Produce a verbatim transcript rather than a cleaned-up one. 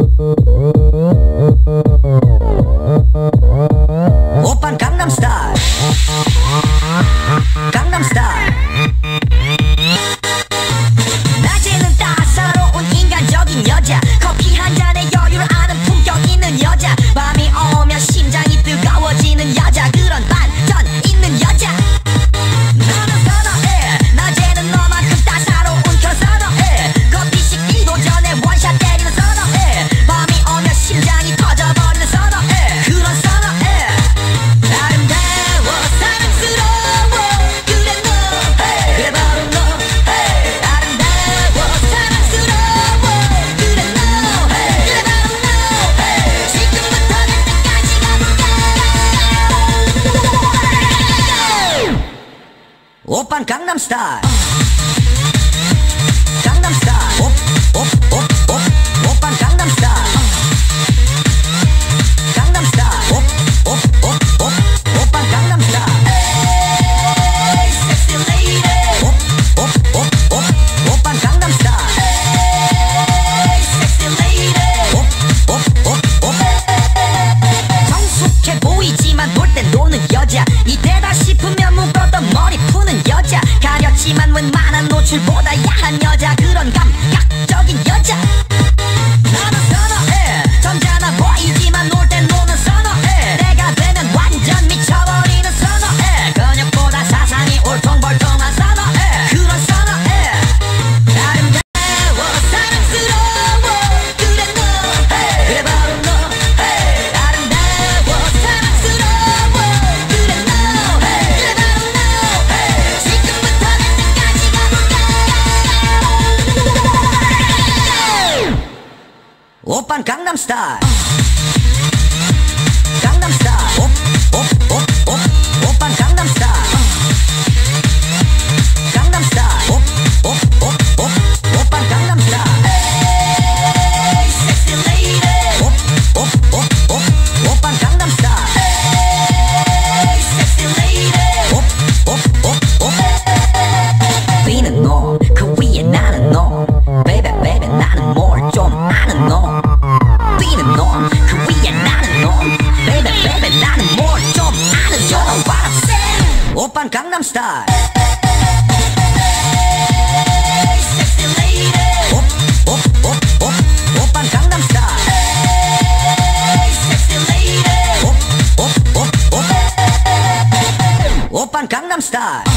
오빤 강남스타일 강남스타일 낮에는 따사로운 인간적인 여자 커피 한 잔에 여유를 아는 품격 있는 여자 밤이 오면 심장이 뜨거워지는 여자 그런 반전 있는 여자 너는 선호해 낮에는 너만큼 따사로운 그 선호해 커피 식기도 전에 원샷 때리는 선호해 밤이 오면 심장이 터져버리는 선호해 그런 선호해 아름다워 사랑스러워 그래 너 그래 바로 너 아름다워 사랑스러워 그래 너 그래 바로 너 지금부터 갈 때까지 가볼까 오빤 강남스타일 강남스타일 옵옵옵옵 오빤 강남스타일 강남스타일 옵옵옵옵 오빤 강남스타일 에이 섹시 레이디 옵옵옵옵 오빤 강남스타일 에이 섹시 레이디 옵옵옵옵 성숙해 보이지만 놀 땐 노는 여자 이때다 싶으면 묶었던 머리 푸는 여자 가렸지만 웬만한 노출보다 야한 여자 그런 감각적인 여자 너는 선호해 점잖아 보이지만 놀 땐 노는 선호해 내가 되면 완전 미쳐버리는 선호해 근육보다 사상이 울퉁불퉁한 선호해 그런 선호해 아름다워 사랑스러워 그래 너 그래 바로 너 아름다워 사랑스러워 그래 너 그래 바로 너 지금부터 갈 때까지 가볼까 오빤 강남스타일 강남스타일 옵옵옵옵 오빤 강남스타일 강남스타일 옵옵옵옵 오빤 강남스타일 에이 섹시 레이디 옵옵옵옵 오빤 강남스타일 에이 섹시 레이디 옵옵옵옵 비는 너 그 위에 나는 너 베이베 베이베 나는 뭘 좀 아는 너 비는 너 그 위에 나는 너 베이베 베이베 나는 뭘 좀 아는 You know what I'm saying 오빤 강남스타일 에이 섹시 레이디 옵옵옵옵 오빤 강남스타일 에이 섹시 레이디 옵옵옵옵 오빤 강남스타일